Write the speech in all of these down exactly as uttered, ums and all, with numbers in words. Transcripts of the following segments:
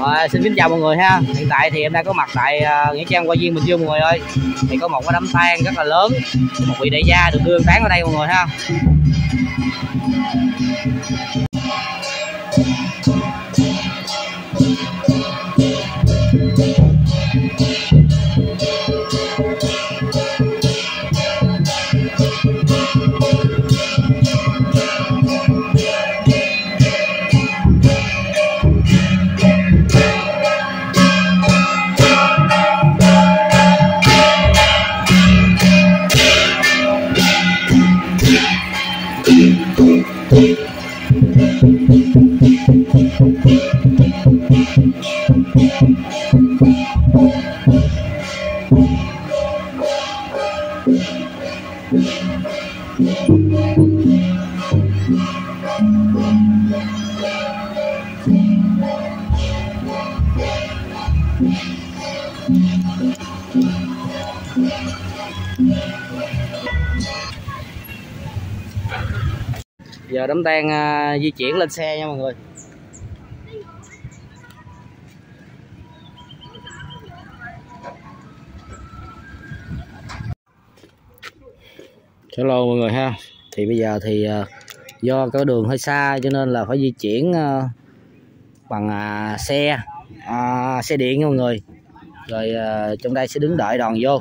Rồi, xin kính chào mọi người ha. Hiện tại thì em đang có mặt tại uh, nghĩa trang Hoa Viên Bình Dương mọi người ơi. Thì có một cái đám tang rất là lớn, một vị đại gia được đưa táng ở đây mọi người ha. Giờ đám tang uh, di chuyển lên xe nha mọi người. Hello mọi người ha. Thì bây giờ thì uh, do cái đường hơi xa cho nên là phải di chuyển uh, bằng uh, xe uh, xe điện nha mọi người. Rồi uh, trong đây sẽ đứng đợi đoàn vô.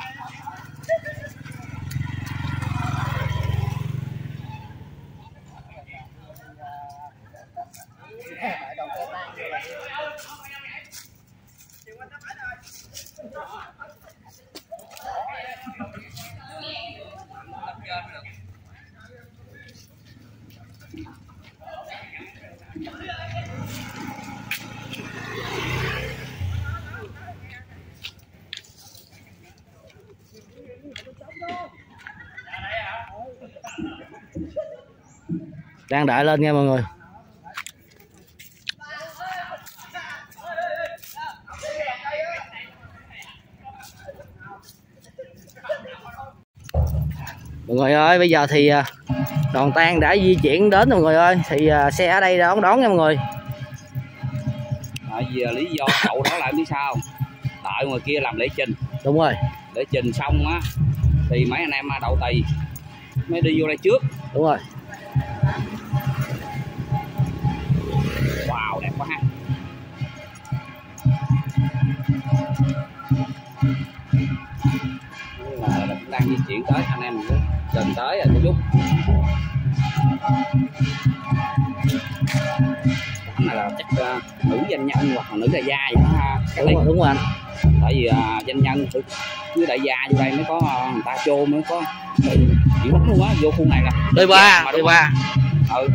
Đang đợi lên nha mọi người. Mọi người ơi, bây giờ thì đoàn tang đã di chuyển đến mọi người ơi. Thì xe ở đây đón đón nha mọi người. Tại vì lý do cậu đó lại biết sao? Đợi ngoài kia làm lễ trình. Đúng rồi. Lễ trình xong á thì mấy anh em đậu tỳ mới đi vô đây trước. Đúng rồi. Wow, đẹp quá ha. Là đang di chuyển tới, anh em mình gần tới rồi một chút. Này là chắc uh, nữ doanh nhân hoặc là nữ đại gia vậy đó. Đúng rồi, đúng rồi anh. Tại vì uh, doanh nhân với đại gia vô đây mới có uh, người ta chôn mới có chuyện lắm luôn á, vô khu này là đi ba, đi ba. Ừ.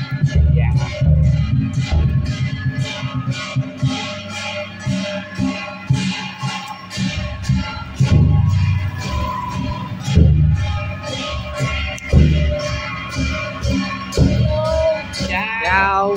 Chào.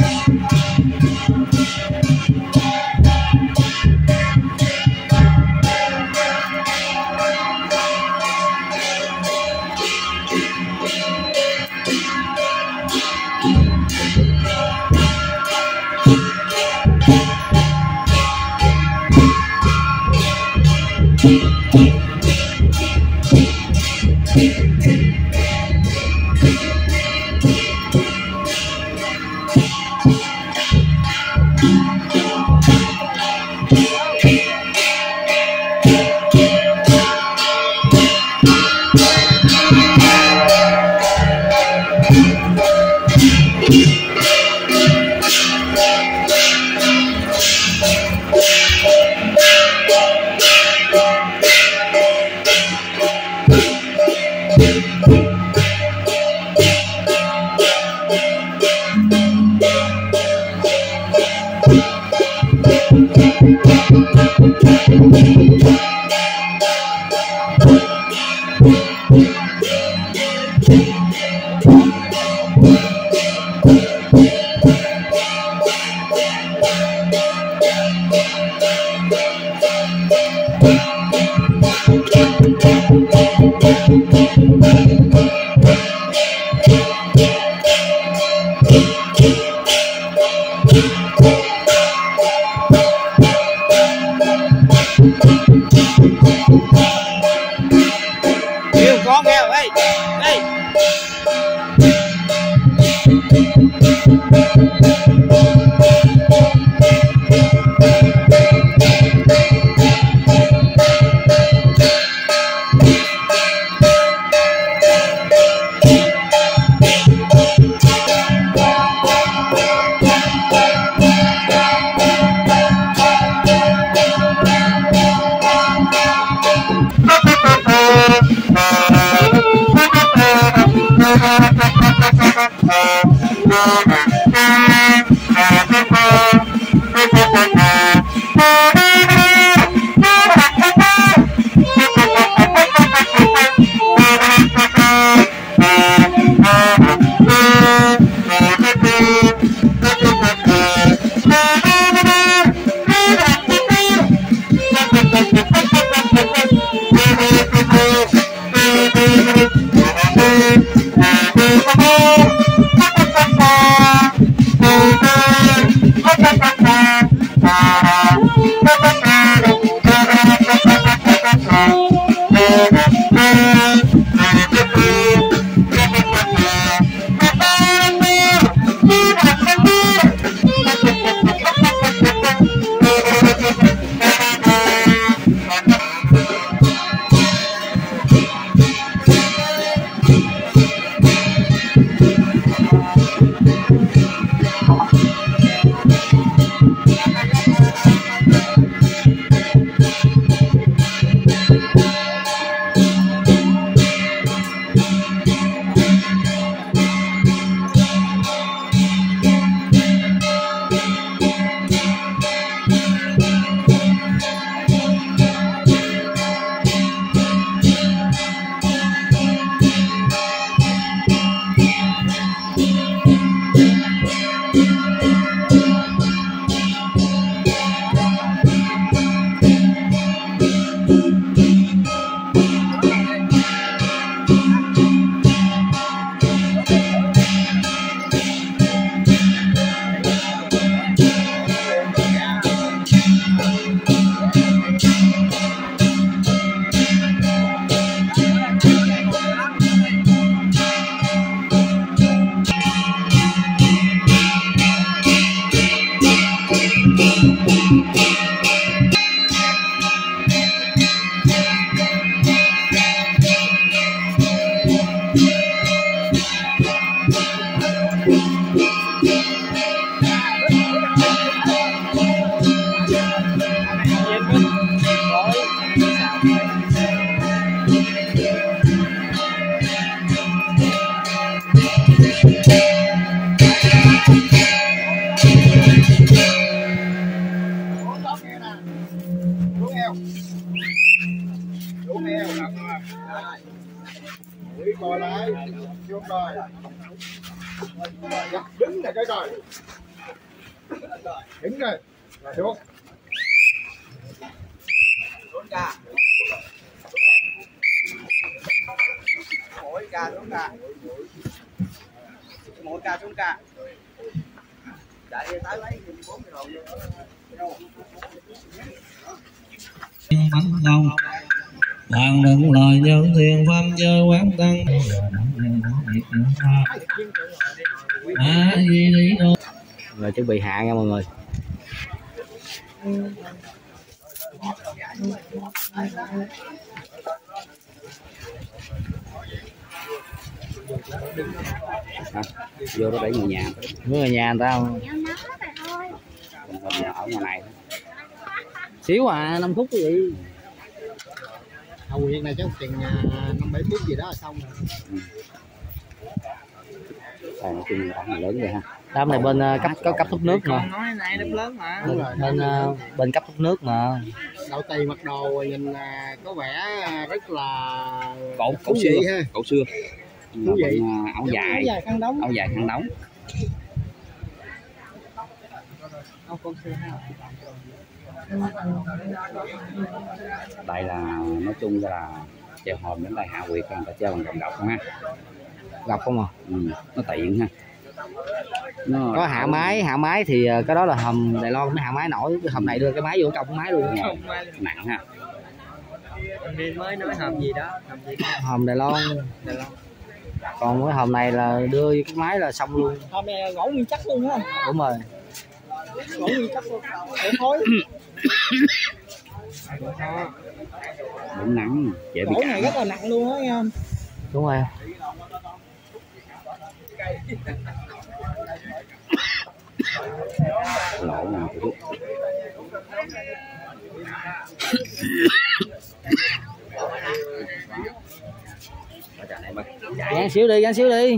Kêu con kêu, ê, ê. Coi lái, xuống coi. Đứng này cái coi. Đứng rồi. Xuống. Xuống ca. Mỗi ca xuống ca. Mỗi ca xuống ca. Chạy đi tới lấy bốn cái đồ vô. Bắn đông toàn đừng lời nhân thiên pháp chớ quán tăng rồi chuẩn bị hạ nha mọi người. À, vô đó đẩy người nhà, người nhà người ta không? Mình ở ngoài này Xíu à, năm phút cái gì. Hậu Nguyệt này chắc chừng năm bảy phút gì đó là xong rồi. Ừ. Đây, nói chung là đám lớn vậy ha. Đám này bên uh, cấp có cấp thoát nước mà. Nói này đám lớn mà. Bên bên, uh, bên cấp thoát nước mà. Đậu tì mặc đồ nhìn uh, có vẻ rất là Cổ cổ xưa ha. Cổ xưa. Thú vị. Bên, uh, áo dài, áo dài khăn đóng. Áo dài khăn đóng. Áo con xưa ha. Đây là nói chung là treo hòm đến đây Hạ Quyệt người ta treo bằng đồng độc ha. Gặp không à? Ừ, nó tiện ha. Nó Có hạ máy, hạ máy thì cái đó là hầm Đài Loan mới hạ máy nổi, cái hầm này đưa cái máy vô cong máy luôn. Nặng ha. Nên mới nói hầm gì đó, hầm gì đó. Hầm Đài Loan. Đài Loan. Còn cái hầm này là đưa cái máy là xong luôn. Hầm này gỗ nguyên chắc luôn á. Đúng rồi. Gỗ nguyên chắc luôn. Để thối. Đúng nắng, dễ bị gỗ cảm. này rất là nặng luôn á nghe không? Đúng rồi. Lỗ nào cũng rút. Gắn xíu đi, gắn xíu đi.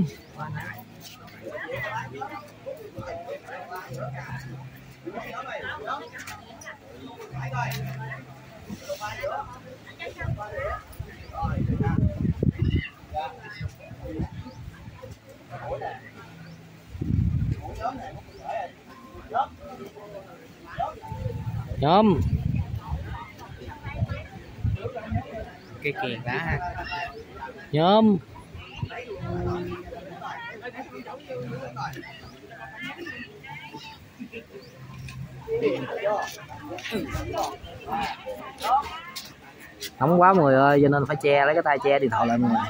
Nhóm Cái kèn đá ha. Nhóm nóng quá mọi người ơi, cho nên phải che, lấy cái tay che điện thoại lại mọi người.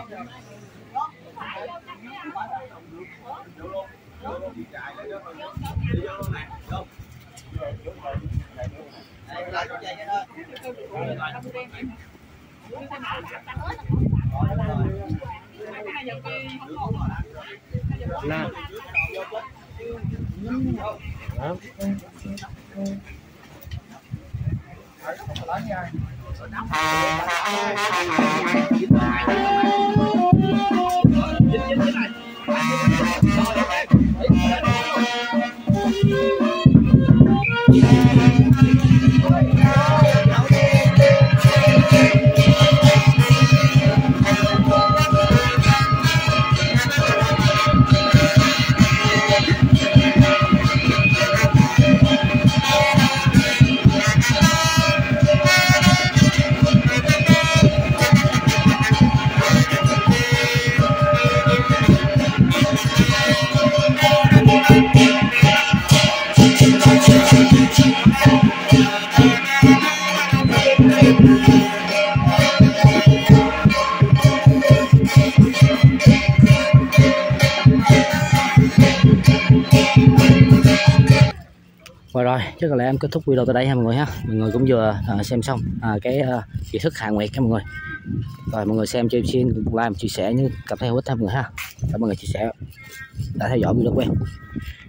Lên. Và rồi, chắc là em kết thúc video tại đây ha mọi người ha. Mọi người cũng vừa uh, xem xong uh, cái uh, kỹ thức Hạ Nguyệt nha mọi người. Rồi mọi người xem cho em xin like, chia sẻ những cảm thấy hữu ích ha mọi người ha. Cảm ơn mọi người chia sẻ đã theo dõi video của em.